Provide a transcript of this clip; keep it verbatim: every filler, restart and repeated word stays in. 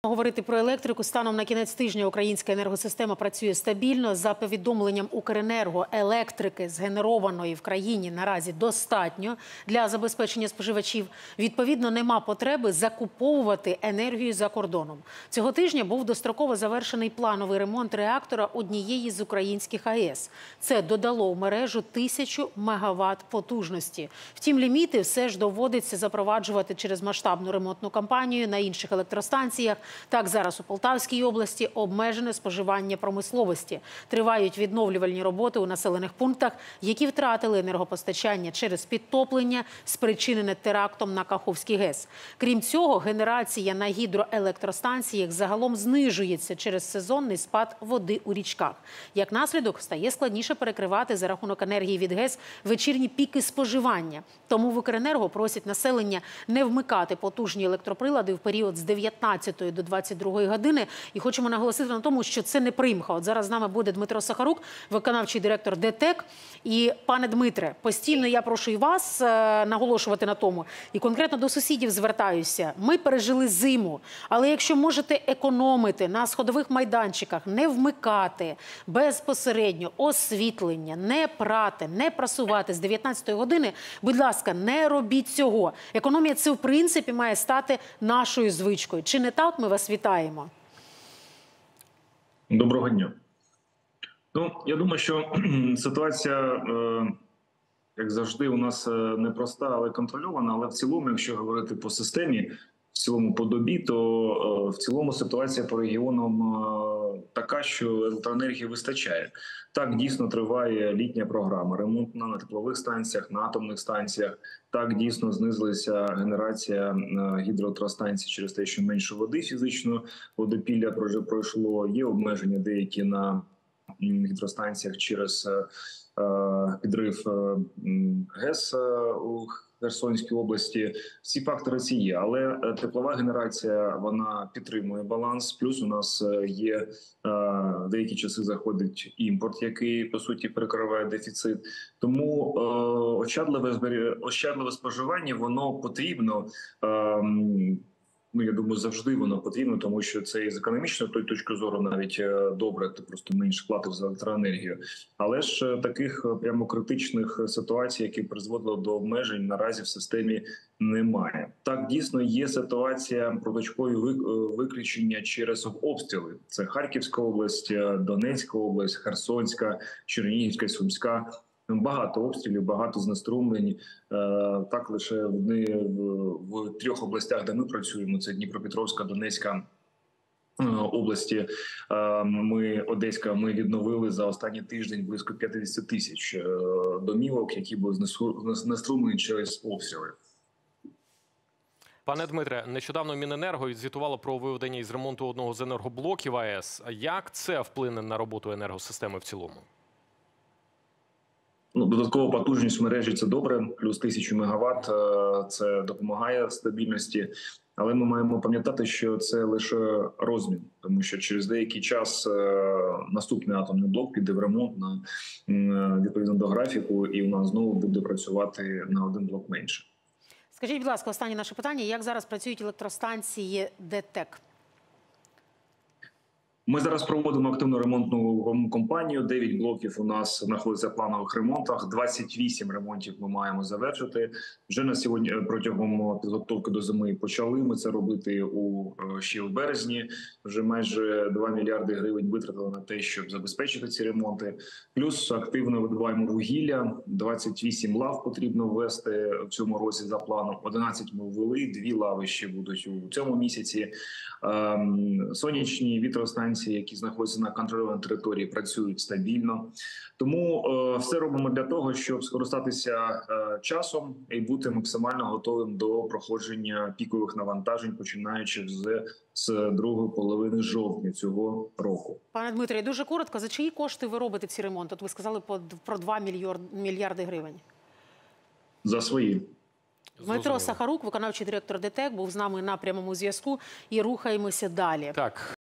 Говорити про електрику. Станом на кінець тижня українська енергосистема працює стабільно. За повідомленням Укренерго, електрики, згенерованої в країні, наразі достатньо для забезпечення споживачів. Відповідно, нема потреби закуповувати енергію за кордоном. Цього тижня був достроково завершений плановий ремонт реактора однієї з українських АЕС. Це додало в мережу тисячу мегаватт потужності. Втім, ліміти все ж доводиться запроваджувати через масштабну ремонтну кампанію на інших електростанціях. Так, зараз у Полтавській області обмежене споживання промисловості. Тривають відновлювальні роботи у населених пунктах, які втратили енергопостачання через підтоплення, спричинене терактом на Каховський ГЕС. Крім цього, генерація на гідроелектростанціях загалом знижується через сезонний спад води у річках. Як наслідок, стає складніше перекривати за рахунок енергії від ГЕС вечірні піки споживання. Тому в Укренерго просять населення не вмикати потужні електроприлади в період з дев'ятнадцятої до двадцять другої години. І хочемо наголосити на тому, що це не примха. От зараз з нами буде Дмитро Сахарук, виконавчий директор ДТЕК. І, пане Дмитре, постійно я прошу і вас е, наголошувати на тому, і конкретно до сусідів звертаюся. Ми пережили зиму, але якщо можете економити на сходових майданчиках, не вмикати безпосередньо освітлення, не прати, не прасувати з дев'ятнадцятої години, будь ласка, не робіть цього. Економія – це, в принципі, має стати нашою звичкою. Чи не так? Ми вас вітаємо. Доброго дня. Ну, я думаю, що ситуація, е, як завжди, у нас непроста, але контрольована. Але в цілому, якщо говорити по системі, в цілому по добі, то е, в цілому ситуація по регіонам е, така, що електроенергії вистачає. Так, дійсно триває літня програма, ремонт на теплових станціях, на атомних станціях. Так, дійсно знизилася генерація гідроелектростанцій через те, що менше води фізично, водопілля вже пройшло. Є обмеження деякі на гідростанціях через е, підрив е, ГЕС у Херсонській області. Всі фактори ці є, але теплова генерація, вона підтримує баланс. Плюс у нас є е, деякі часи заходить імпорт, який, по суті, перекриває дефіцит. Тому е, ощадливе, ощадливе споживання, воно потрібно. Е, Ну, я думаю, завжди воно потрібно, тому що це і з економічної точки зору навіть добре, ти просто менше платив за електроенергію. Але ж таких прямо критичних ситуацій, які призводили до обмежень, наразі в системі немає. Так, дійсно, є ситуація проточкові виключення через обстріли. Це Харківська область, Донецька область, Херсонська, Чернігівська, Сумська. Багато обстрілів, багато знеструмлень. Так, лише вони в трьох областях, де ми працюємо, це Дніпропетровська, Донецька області, ми, Одеська, ми відновили за останній тиждень близько п'ятдесят тисяч домівок, які були знеструмлені через обстріли. Пане Дмитре, нещодавно Міненерго звітувало про виведення із ремонту одного з енергоблоків АЕС. Як це вплине на роботу енергосистеми в цілому? Ну, додаткова потужність в мережі – це добре, плюс тисячу мегаватт – це допомагає стабільності. Але ми маємо пам'ятати, що це лише розмін, тому що через деякий час наступний атомний блок піде в ремонт на, відповідно до графіку, і у нас знову буде працювати на один блок менше. Скажіть, будь ласка, останнє наше питання. Як зараз працюють електростанції ДТЕК? Ми зараз проводимо активну ремонтну кампанію. дев'ять блоків у нас знаходяться в планових ремонтах. двадцять вісім ремонтів ми маємо завершити. Вже на сьогодні протягом підготовки до зими почали ми це робити у ще в березні. Вже майже два мільярди гривень витратили на те, щоб забезпечити ці ремонти. Плюс активно видобуваємо вугілля. двадцять вісім лав потрібно ввести в цьому році за планом. одинадцять ми ввели, дві лави ще будуть у цьому місяці. Сонячні вітростанції, які знаходяться на контрольованій території, працюють стабільно. Тому е, все робимо для того, щоб скористатися е, часом і бути максимально готовим до проходження пікових навантажень, починаючи з, з другої половини жовтня цього року. Пане Дмитре, дуже коротко, за чиї кошти ви робите ці ремонти? От ви сказали про два мільярди гривень. За свої. Дмитро Сахарук, виконавчий директор ДТЕК, був з нами на прямому зв'язку. І рухаємося далі. Так.